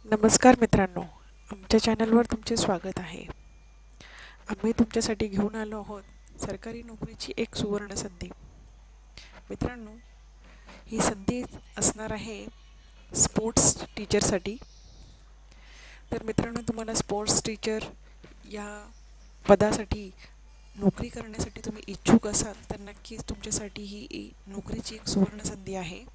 नमस्कार मित्रांनो, आमच्या चॅनलवर तुमचे स्वागत आहे. आम्ही तुमच्यासाठी घेऊन आलो आहोत सरकारी नोकरीची एक सुवर्ण संधी. मित्रांनो, ही संधी असणार आहे स्पोर्ट्स टीचरसाठी. तर मित्रांनो, तुम्हाला स्पोर्ट्स टीचर या पदासाठी नोकरी करण्यासाठी तुम्ही इच्छुक असाल तर नक्कीच तुमच्यासाठी ही नोकरीची एक सुवर्ण संधी आहे.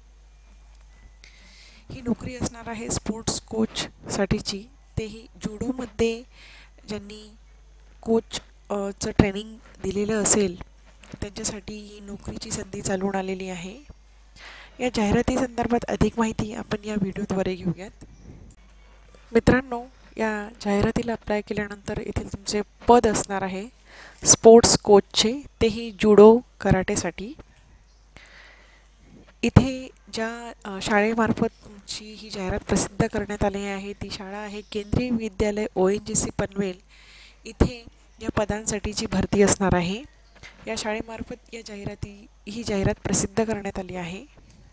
ही नोकरी असणार आहे स्पोर्ट्स कोचसाठीची, तेही जुडोमध्ये ज्यांनी कोचचं ट्रेनिंग दिलेलं असेल त्यांच्यासाठी ही नोकरीची संधी चालून आलेली आहे. या जाहिराती संदर्भात अधिक माहिती आपण या व्हिडिओद्वारे घेऊयात. मित्रांनो, या जाहिरातीला अप्लाय केल्यानंतर येथील तुमचे पद असणार आहे स्पोर्ट्स कोचचे, तेही जुडो कराटेसाठी. इथे ज्या शाळेमार्फत तुमची ही जाहिरात प्रसिद्ध करण्यात आली आहे ती शाळा आहे केंद्रीय विद्यालय ONGC पनवेल. इथे या पदांसाठीची भरती असणार आहे. या शाळेमार्फत ही जाहिरात प्रसिद्ध करण्यात आली आहे.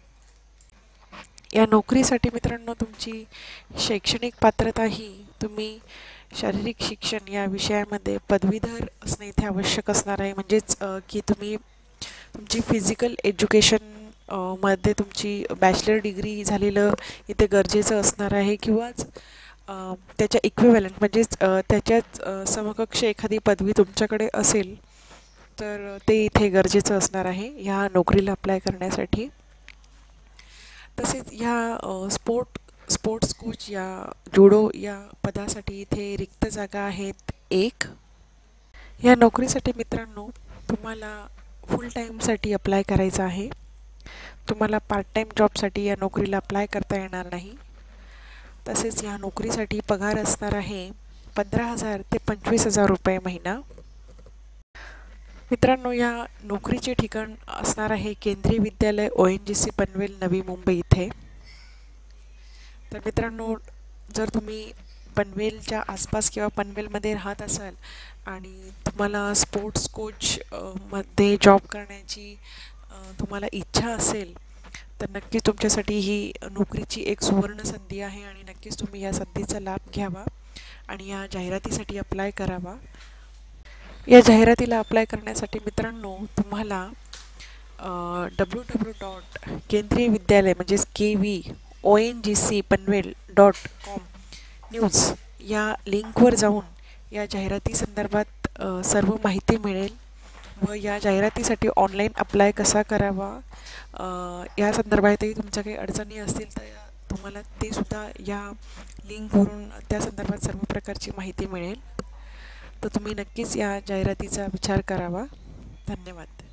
या नोकरीसाठी मित्रांनो तुमची शैक्षणिक पात्रता ही तुम्ही शारीरिक शिक्षण या विषयामध्ये पदवीधर असणे इथे आवश्यक असणार आहे. म्हणजेच की तुम्ही तुमची फिजिकल एज्युकेशन मध्ये तुमची बॅचलर डिग्री झालेलं इथे गरजेचं असणार आहे, किंवाच त्याच्या इक्विव्हॅलंट म्हणजेच त्याच्याच समकक्ष एखादी पदवी तुमच्याकडे असेल तर ते इथे गरजेचं असणार आहे ह्या नोकरीला अप्लाय करण्यासाठी. तसेच ह्या स्पोर्ट्स कोच या जुडो या पदासाठी इथे रिक्त जागा आहेत एक. या नोकरीसाठी मित्रांनो तुम्हाला फुल टाईमसाठी अप्लाय करायचं आहे. तुम्हाला पार्ट टाईम जॉबसाठी या नोकरीला अप्लाय करता येणार नाही. तसेच या नोकरीसाठी पगार असणार आहे 15,000 ते 25,000 रुपये महिना. मित्रांनो, या नोकरीचे ठिकाण असणार आहे केंद्रीय विद्यालय ONGC पनवेल नवी मुंबई इथे. तर मित्रांनो, जर तुम्ही पनवेलच्या आसपास किंवा पनवेलमध्ये राहत असाल आणि तुम्हाला स्पोर्ट्स कोच मध्ये जॉब करण्याची तुम्हाला इच्छा असेल तर नक्कीच तुमच्यासाठी ही नोकरीची एक सुवर्ण संधी आहे आणि नक्कीच तुम्ही या संधीचा लाभ घ्यावा आणि या जाहिरातीसाठी अप्लाय करावा. या जाहिरातीला अप्लाय करण्यासाठी मित्रांनो तुम्हाला www.केंद्रीय विद्यालय म्हणजेच KVONGCPanvel.com न्यूज या लिंकवर जाऊन या जाहिराती संदर्भात सर्व माहिती मिळेल व या जाहिरातीसाठी ऑनलाईन अप्लाय कसा करावा या संदर्भातही तुमच्या काही अडचणी असतील तर तुम्हाला ते सुद्धा या लिंकवरून त्या संदर्भात सर्व प्रकारची माहिती मिळेल. तर तुम्ही नक्कीच या जाहिरातीचा विचार करावा. धन्यवाद.